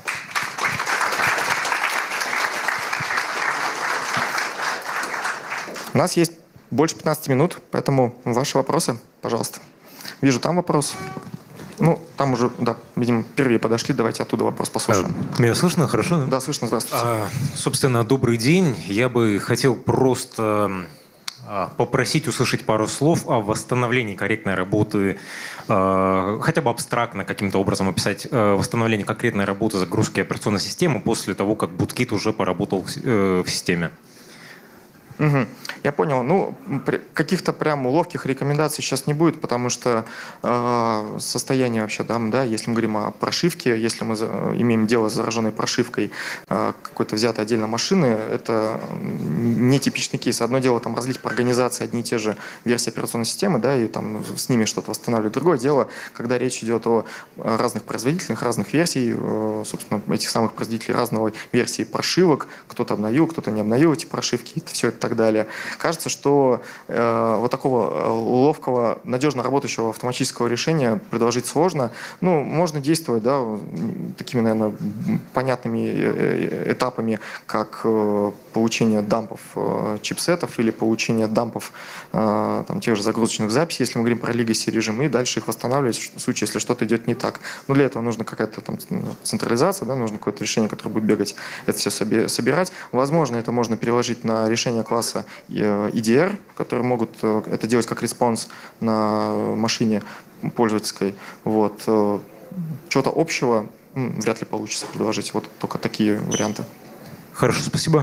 У нас есть больше пятнадцати минут, поэтому ваши вопросы, пожалуйста. Вижу там вопрос. Ну, там уже, да, видимо, впервые подошли. Давайте оттуда вопрос послушаем. Меня слышно хорошо? Да, слышно. Здравствуйте. А, собственно, добрый день. Я бы хотел просто попросить услышать пару слов о восстановлении корректной работы, э, хотя бы абстрактно каким-то образом описать э, восстановление конкретной работы загрузки операционной системы после того, как бootkit уже поработал в, э, в системе. Угу. Я понял. Ну, каких-то прям ловких рекомендаций сейчас не будет, потому что э, состояние вообще, да, да, если мы говорим о прошивке, если мы за, имеем дело с зараженной прошивкой э, какой-то взятой отдельно машины, это нетипичный кейс. Одно дело там разлить по организации одни и те же версии операционной системы, да, и там с ними что-то восстанавливать. Другое дело, когда речь идет о разных производителях, разных версий, э, собственно, этих самых производителей разного версии прошивок, кто-то обновил, кто-то не обновил эти прошивки, это все это так далее. Кажется, что э, вот такого ловкого, надежно работающего автоматического решения предложить сложно. Ну, можно действовать, да, такими, наверное, понятными этапами, как э, получение дампов э, чипсетов или получение дампов э, там, тех же загрузочных записей, если мы говорим про legacy режим, и дальше их восстанавливать в случае, если что-то идет не так. Но для этого нужна какая-то там централизация, да, нужно какое-то решение, которое будет бегать, это все собирать. Возможно, это можно переложить на решение класса и ди ар, которые могут это делать как респонс на машине пользовательской. Вот. Чего-то общего вряд ли получится предложить. Вот только такие варианты. Хорошо, спасибо.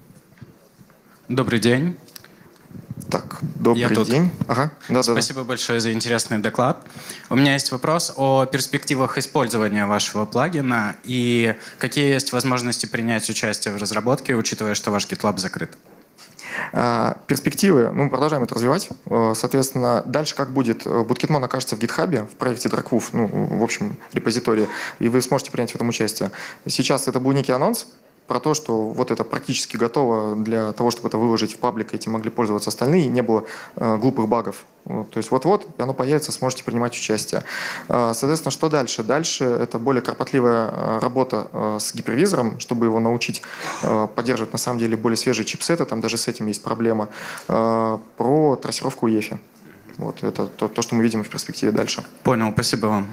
Добрый день. Так, добрый Я тут. день. Ага. Да, Спасибо да, да. большое за интересный доклад. У меня есть вопрос о перспективах использования вашего плагина и какие есть возможности принять участие в разработке, учитывая, что ваш GitLab закрыт. Перспективы, ну, мы продолжаем это развивать. Соответственно, дальше как будет? Bootkitmon окажется в GitHub, в проекте DragWolf, ну, в общем, репозитории, и вы сможете принять в этом участие. Сейчас это был некий анонс про то, что вот это практически готово для того, чтобы это выложить в паблик, этим могли пользоваться остальные, и не было э, глупых багов. Вот, то есть вот-вот оно появится, сможете принимать участие. Э, соответственно, что дальше? Дальше это более кропотливая э, работа э, с гипервизором, чтобы его научить э, поддерживать на самом деле более свежие чипсеты, там даже с этим есть проблема, э, про трассировку и и эф и. Вот это то, то, что мы видим в перспективе дальше. Понял, спасибо вам.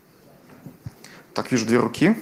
Так, вижу две руки.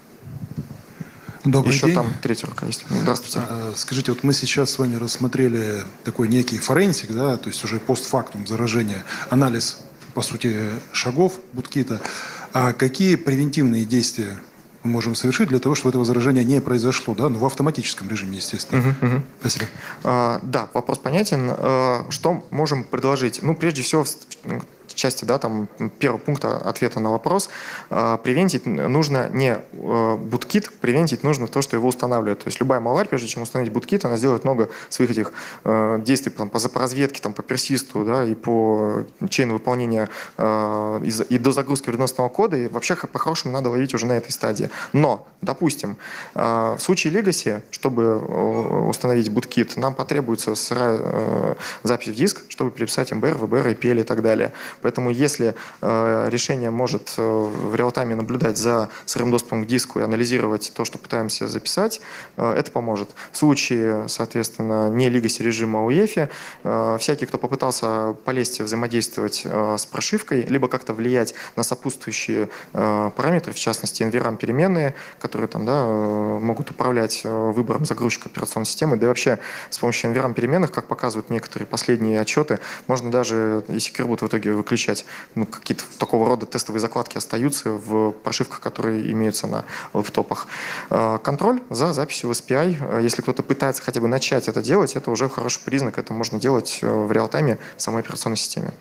Добрый Еще день. там третья рука есть. Здравствуйте. Скажите, вот мы сейчас с вами рассмотрели такой некий форенсик, да, то есть уже постфактум заражения, анализ, по сути, шагов бootkita. А какие превентивные действия мы можем совершить для того, чтобы этого заражения не произошло, да, ну, в автоматическом режиме, естественно. Uh-huh, uh-huh. Спасибо. А, да, вопрос понятен. А, что можем предложить? Ну, прежде всего, в части, да, там, первого пункта ответа на вопрос, а, превентить нужно не а, bootkit, превентить нужно то, что его устанавливает. То есть любая малварь, прежде чем установить bootkit, она сделает много своих этих а, действий там, по, по разведке, там, по персисту, да, и по чейну выполнения а, и, и до загрузки вредоносного кода. И вообще, по-хорошему, надо ловить уже на этой стадии. Но, допустим, а, в случае Legacy, чтобы установить bootkit, нам потребуется сырая а, запись в диск, чтобы переписать эм бэ эр, ви би эр, эй пи эл и так далее. Поэтому если э, решение может э, в реал-тайме наблюдать за сырым доступом к диску и анализировать то, что пытаемся записать, э, это поможет. В случае, соответственно, не legacy режима, а у и и эф, э, всякий, кто попытался полезть взаимодействовать э, с прошивкой, либо как-то влиять на сопутствующие э, параметры, в частности, environment переменные, которые там, да, э, могут управлять э, выбором загрузчика операционной системы, да и вообще с помощью environment переменных, как показывают некоторые последние отчеты, можно даже, если секьюрбут в итоге выключать, ну, какие-то такого рода тестовые закладки остаются в прошивках, которые имеются на лэптопах. Э, контроль за записью в эс пи ай. Если кто-то пытается хотя бы начать это делать, это уже хороший признак, это можно делать в реал-тайме в самой операционной системе.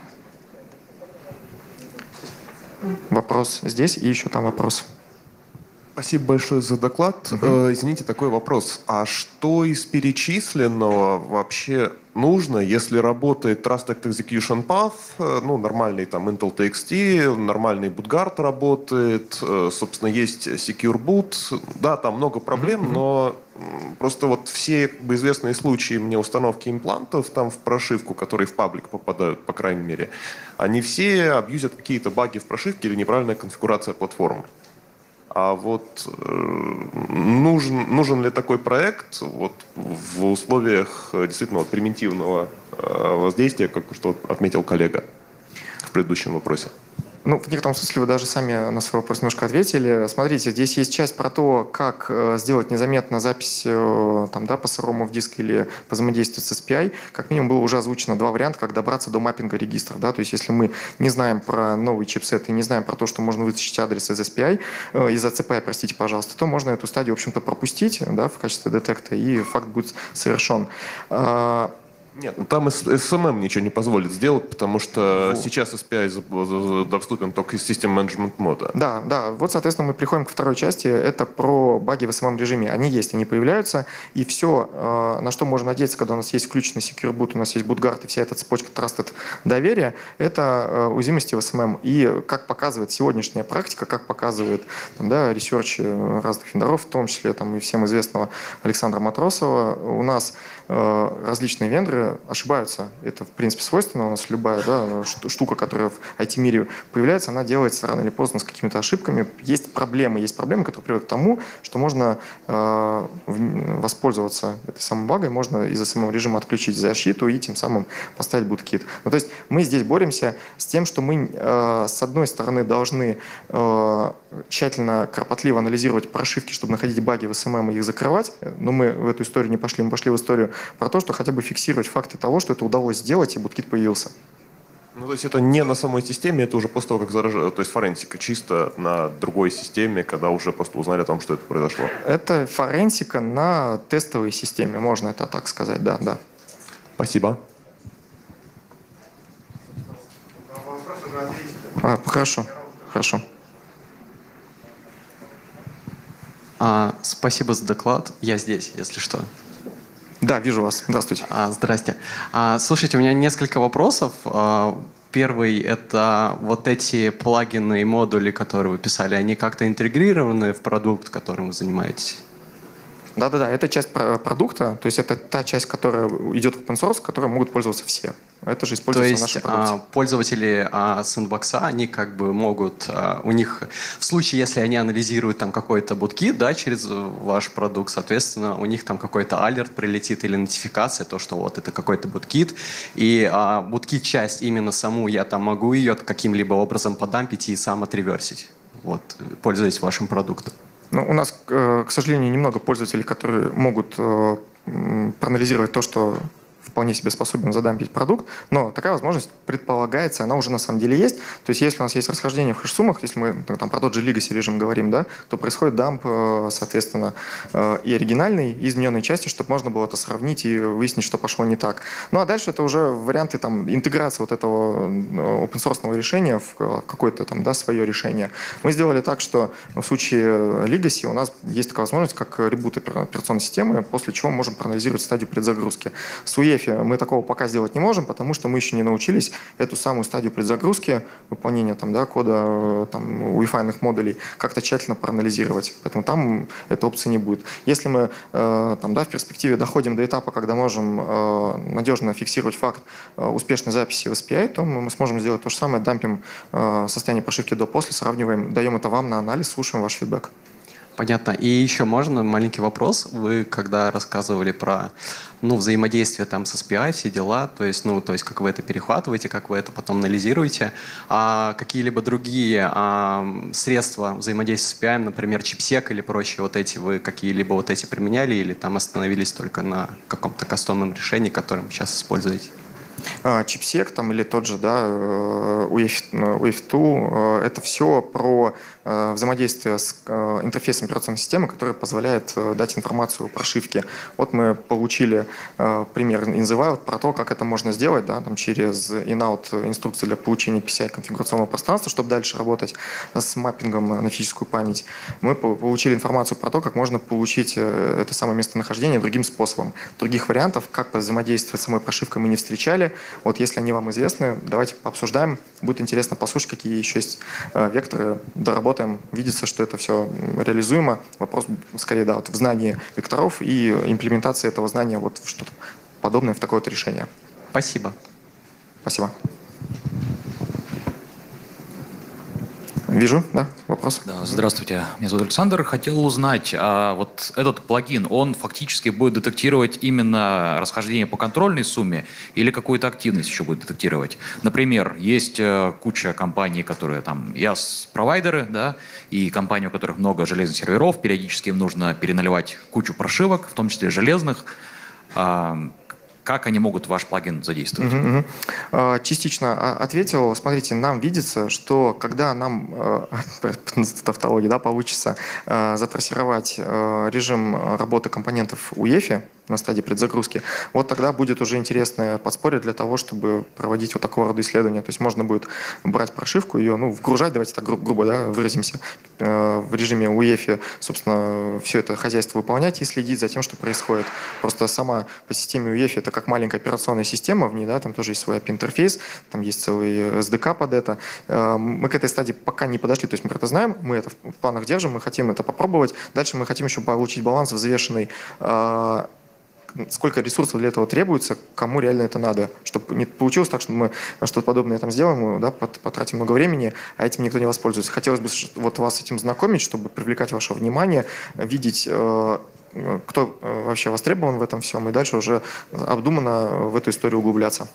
Вопрос здесь и еще там вопрос. Спасибо большое за доклад. Uh-huh. Извините, такой вопрос. А что из перечисленного вообще нужно, если работает Trusted Execution Path, ну, нормальный там Intel ти экс ти, нормальный bootguard работает, собственно, есть Secure Boot. Да, там много проблем, uh-huh. но просто вот все как бы известные случаи мне установки имплантов там в прошивку, которые в паблик попадают, по крайней мере, они все абьюзят какие-то баги в прошивке или неправильная конфигурация платформы. А вот э, нужен, нужен ли такой проект вот, в условиях действительно вот, примитивного э, воздействия, как что отметил коллега в предыдущем вопросе? Ну, в некотором смысле вы даже сами на свой вопрос немножко ответили. Смотрите, здесь есть часть про то, как сделать незаметно запись там, да, по сырому в диск или взаимодействовать с эс пи ай. Как минимум было уже озвучено два варианта, как добраться до маппинга регистров. Да? То есть если мы не знаем про новый чипсет и не знаем про то, что можно вытащить адрес из эс пи ай, э, из эй си пи ай, простите, пожалуйста, то можно эту стадию, в общем-то, пропустить, да, в качестве детекта, и факт будет совершен. Нет, ну там эс эм эм ничего не позволит сделать, потому что вот. Сейчас эс пи ай доступен только из System Management мода. Да, да. Вот, соответственно, мы приходим ко второй части. Это про баги в эс эм эм-режиме. Они есть, они появляются. И все, на что можно надеяться, когда у нас есть включенный Secure Boot, у нас есть bootguard и вся эта цепочка Trusted доверия, это уязвимости в эс эм эм. И как показывает сегодняшняя практика, как показывает там, да, ресерч разных вендоров, в том числе там, и всем известного Александра Матросова, у нас различные вендоры ошибаются. Это, в принципе, свойственно. У нас любая, да, штука, которая в ай ти-мире появляется, она делается рано или поздно с какими-то ошибками. Есть проблемы, есть проблемы, которые приводят к тому, что можно э, воспользоваться этой самой багой, можно из эс эм эм-режима отключить защиту и тем самым поставить буткит. Ну, то есть мы здесь боремся с тем, что мы, э, с одной стороны, должны э, тщательно, кропотливо анализировать прошивки, чтобы находить баги в эс эм эм и их закрывать. Но мы в эту историю не пошли, мы пошли в историю про то, что хотя бы фиксировать факты того, что это удалось сделать, и буткит появился. Ну, то есть это не на самой системе, это уже после того, как заражено, то есть форенсика чисто на другой системе, когда уже просто узнали о том, что это произошло. Это форенсика на тестовой системе, можно это так сказать, да, да. Спасибо. А, хорошо, хорошо. А, спасибо за доклад. Я здесь, если что. Да, вижу вас. Здравствуйте. А, здрасте. А, слушайте, у меня несколько вопросов. А, первый — это вот эти плагины и модули, которые вы писали, они как-то интегрированы в продукт, которым вы занимаетесь? Да-да-да, это часть продукта, то есть это та часть, которая идет в open source, которой могут пользоваться все. Это же используется в нашем продукте. То есть пользователи сэндбокса, они как бы могут, а, у них, в случае, если они анализируют там какой-то буткит, да, через ваш продукт, соответственно, у них там какой-то алерт прилетит или нотификация, то, что вот это какой-то буткит, и а, буткит-часть именно саму, я там могу ее каким-либо образом подампить и сам отреверсить, вот, пользуясь вашим продуктом. Ну, у нас, к сожалению, немного пользователей, которые могут проанализировать то, что вполне себе способен задампить продукт, но такая возможность предполагается, она уже на самом деле есть. То есть если у нас есть расхождение в хэш-суммах, если мы там, про тот же legacy режим говорим, да, то происходит дамп, соответственно, и оригинальной, и измененной части, чтобы можно было это сравнить и выяснить, что пошло не так. Ну а дальше это уже варианты там, интеграции вот этого open-source решения в какое-то там, да, свое решение. Мы сделали так, что в случае legacy у нас есть такая возможность, как ребут операционной системы, после чего мы можем проанализировать стадию предзагрузки. С ю и и эф и эф мы такого пока сделать не можем, потому что мы еще не научились эту самую стадию предзагрузки, выполнения там, да, кода там, ю и эф ай-ных модулей как-то тщательно проанализировать. Поэтому там этой опции не будет. Если мы э, там, да, в перспективе доходим до этапа, когда можем э, надежно фиксировать факт э, успешной записи в эс пи ай, то мы, мы сможем сделать то же самое, дампим э, состояние прошивки до-после, сравниваем, даем это вам на анализ, слушаем ваш фидбэк. Понятно. И еще можно маленький вопрос. Вы когда рассказывали про ну, взаимодействие там с эс пи ай, все дела, то есть, ну, то есть как вы это перехватываете, как вы это потом анализируете, а какие-либо другие а, средства взаимодействия с эс пи ай, например, чипсек или прочие вот эти, вы какие-либо вот эти применяли или там остановились только на каком-то кастомном решении, которым сейчас используете? Чипсек там, или тот же да, ю и эф два, это все про взаимодействие с интерфейсом операционной системы, который позволяет дать информацию о прошивке. Вот мы получили пример in the wild про то, как это можно сделать да, там, через in-out инструкции для получения пи си ай конфигурационного пространства, чтобы дальше работать с маппингом на физическую память. Мы получили информацию про то, как можно получить это самое местонахождение другим способом. Других вариантов, как взаимодействовать с самой прошивкой, мы не встречали. Вот если они вам известны, давайте пообсуждаем. Будет интересно послушать, какие еще есть векторы. Доработаем. Видится, что это все реализуемо. Вопрос скорее да, вот в знании векторов и имплементации этого знания вот в что-то подобное в такое вот решение. Спасибо. Спасибо. Вижу, да, вопрос. Да, здравствуйте, меня зовут Александр. Хотел узнать, а вот этот плагин, он фактически будет детектировать именно расхождение по контрольной сумме или какую-то активность еще будет детектировать? Например, есть куча компаний, которые там ай эй эс-провайдеры, да, и компании, у которых много железных серверов, периодически им нужно переналивать кучу прошивок, в том числе железных. Как они могут ваш плагин задействовать? Uh-huh, uh-huh. Частично ответил. Смотрите, нам видится, что когда нам, тавтология, да, получится затрассировать режим работы компонентов ю и эф на стадии предзагрузки, вот тогда будет уже интересное подспорье для того, чтобы проводить вот такого рода исследования. То есть можно будет брать прошивку, ее, ну, вгружать, давайте так гру- грубо да, выразимся, в режиме ю и эф, собственно, все это хозяйство выполнять и следить за тем, что происходит. Просто сама по системе ю и эф это как маленькая операционная система, в ней, да, там тоже есть свой эй пи ай-интерфейс, там есть целый эс ди кей под это. Мы к этой стадии пока не подошли, то есть мы это знаем, мы это в планах держим, мы хотим это попробовать. Дальше мы хотим еще получить баланс взвешенный, сколько ресурсов для этого требуется, кому реально это надо. Чтобы не получилось так, что мы что-то подобное там сделаем, да, потратим много времени, а этим никто не воспользуется. Хотелось бы вот вас с этим знакомить, чтобы привлекать ваше внимание, видеть, кто вообще востребован в этом всем, и дальше уже обдуманно в эту историю углубляться.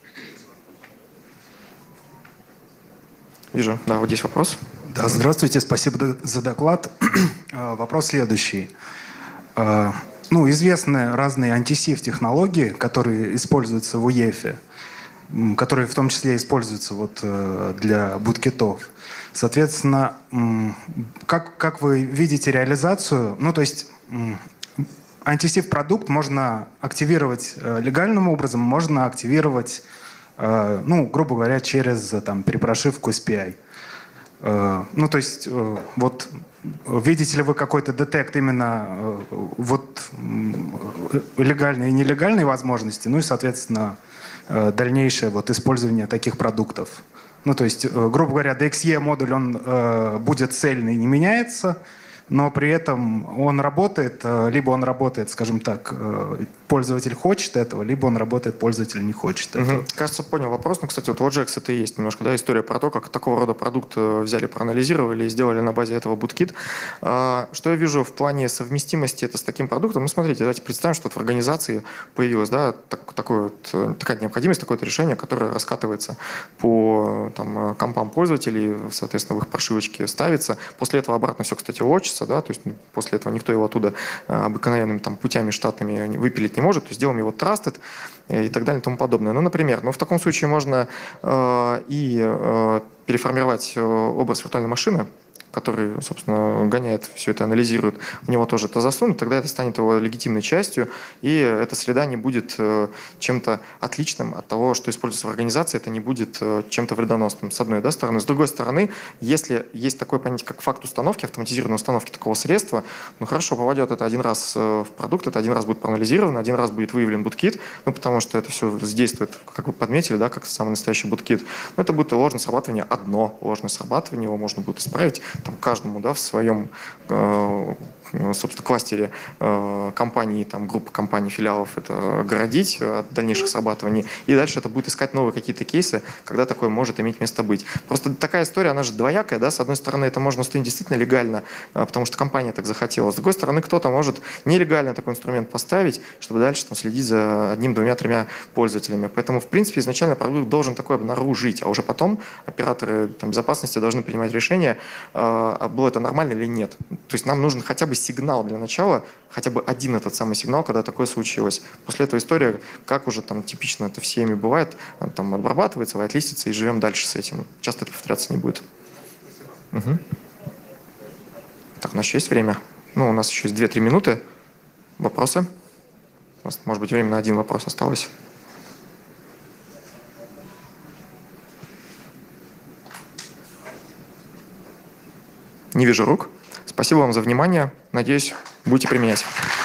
Вижу, да, вот здесь вопрос. Да, здравствуйте, спасибо за доклад. Вопрос следующий. Ну, известны разные антисиф-технологии, которые используются в ю и эф, которые в том числе используются вот для буткитов. Соответственно, как, как вы видите реализацию? Ну, то есть антисиф-продукт можно активировать легальным образом, можно активировать, ну, грубо говоря, через там, перепрошивку эс пи ай. Ну, то есть, вот, видите ли вы какой-то детект именно вот легальной и нелегальной возможности, ну и, соответственно, дальнейшее вот использование таких продуктов? Ну, то есть, грубо говоря, ди экс и модуль, он будет цельный, не меняется, но при этом он работает, либо он работает, скажем так, пользователь хочет этого, либо он работает, пользователь не хочет этого. Угу. Кажется, понял вопрос. Ну, кстати, вот в Ajax это и есть немножко, да, история про то, как такого рода продукт взяли, проанализировали и сделали на базе этого бootkit. Что я вижу в плане совместимости это с таким продуктом? Ну, смотрите, давайте представим, что вот в организации появилась, да, так, такой вот, такая необходимость, такое-то решение, которое раскатывается по там, компам пользователей, соответственно, в их прошивочке ставится. После этого обратно все, кстати, лочится, да, то есть после этого никто его оттуда обыкновенными там, путями штатными выпилить не может, то есть сделаем его trusted и так далее и тому подобное. Ну, например, ну, в таком случае можно э, и э, переформировать образ виртуальной машины, который, собственно, гоняет все это, анализирует, в него тоже это засунут, тогда это станет его легитимной частью, и эта среда не будет э, чем-то отличным от того, что используется в организации, это не будет э, чем-то вредоносным, с одной да, стороны. С другой стороны, если есть такое понятие, как факт установки, автоматизированной установки такого средства, ну хорошо, попадет это один раз э, в продукт, это один раз будет проанализировано, один раз будет выявлен буткит, ну потому что это все задействует, как вы подметили, да, как самый настоящий буткит. Но это будет ложное срабатывание, одно ложное срабатывание, его можно будет исправить, там, каждому да, в своем э, собственно, кластере э, компаний, там, группы компаний, филиалов это огородить от дальнейших срабатываний. И дальше это будет искать новые какие-то кейсы, когда такое может иметь место быть. Просто такая история, она же двоякая. Да? С одной стороны, это можно установить действительно легально, э, потому что компания так захотела. С другой стороны, кто-то может нелегально такой инструмент поставить, чтобы дальше там, следить за одним, двумя, тремя пользователями. Поэтому, в принципе, изначально продукт должен такое обнаружить, а уже потом операторы там, безопасности должны принимать решение, а было это нормально или нет. То есть нам нужен хотя бы сигнал для начала, хотя бы один этот самый сигнал, когда такое случилось. После этого история, как уже там типично это в сеями бывает, там обрабатывается, вайт-листится и живем дальше с этим. Часто это повторяться не будет. Угу. Так, у нас еще есть время? Ну, у нас еще есть две-три минуты. Вопросы? У нас, может быть, время на один вопрос осталось. Не вижу рук. Спасибо вам за внимание. Надеюсь, будете применять.